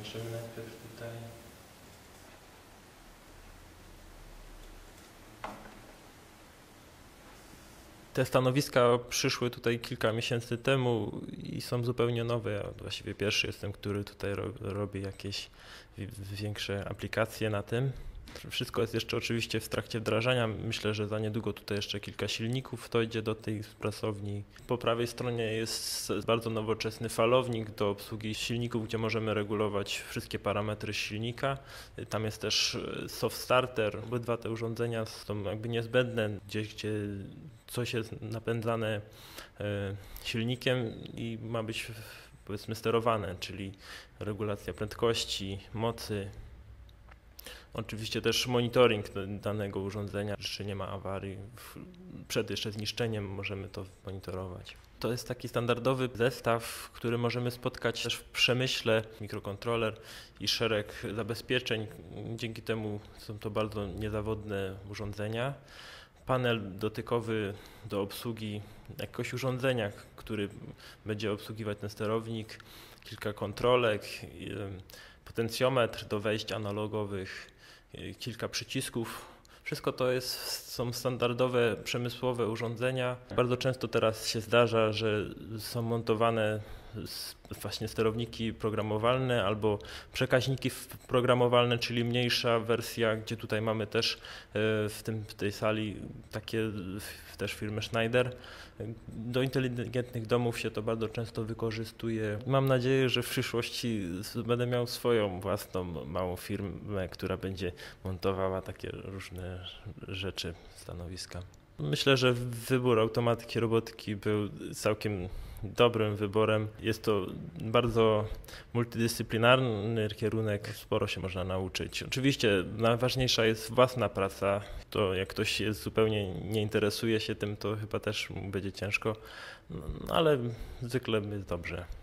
Zobaczymy najpierw tutaj. Te stanowiska przyszły tutaj kilka miesięcy temu i są zupełnie nowe. Ja właściwie pierwszy jestem, który tutaj robi jakieś większe aplikacje na tym. Wszystko jest jeszcze oczywiście w trakcie wdrażania. Myślę, że za niedługo tutaj jeszcze kilka silników dojdzie do tej pracowni. Po prawej stronie jest bardzo nowoczesny falownik do obsługi silników, gdzie możemy regulować wszystkie parametry silnika. Tam jest też soft starter. Obydwa te urządzenia są jakby niezbędne, gdzie coś jest napędzane silnikiem i ma być powiedzmy sterowane, czyli regulacja prędkości, mocy. Oczywiście też monitoring danego urządzenia, czy nie ma awarii. Przed jeszcze zniszczeniem możemy to monitorować. To jest taki standardowy zestaw, który możemy spotkać też w przemyśle, mikrokontroler i szereg zabezpieczeń. Dzięki temu są to bardzo niezawodne urządzenia. Panel dotykowy do obsługi jakiegoś urządzenia, który będzie obsługiwać ten sterownik, kilka kontrolek, potencjometr do wejść analogowych, kilka przycisków. Wszystko to są standardowe, przemysłowe urządzenia. Bardzo często teraz się zdarza, że są montowane właśnie sterowniki programowalne albo przekaźniki programowalne, czyli mniejsza wersja, gdzie tutaj mamy też w tej sali takie też firmy Schneider. Do inteligentnych domów się to bardzo często wykorzystuje. Mam nadzieję, że w przyszłości będę miał swoją własną małą firmę, która będzie montowała takie różne rzeczy, stanowiska. Myślę, że wybór automatyki robotyki był całkiem dobrym wyborem. Jest to bardzo multidyscyplinarny kierunek, sporo się można nauczyć. Oczywiście najważniejsza jest własna praca. To jak ktoś zupełnie nie interesuje się tym, to chyba też mu będzie ciężko, ale zwykle jest dobrze.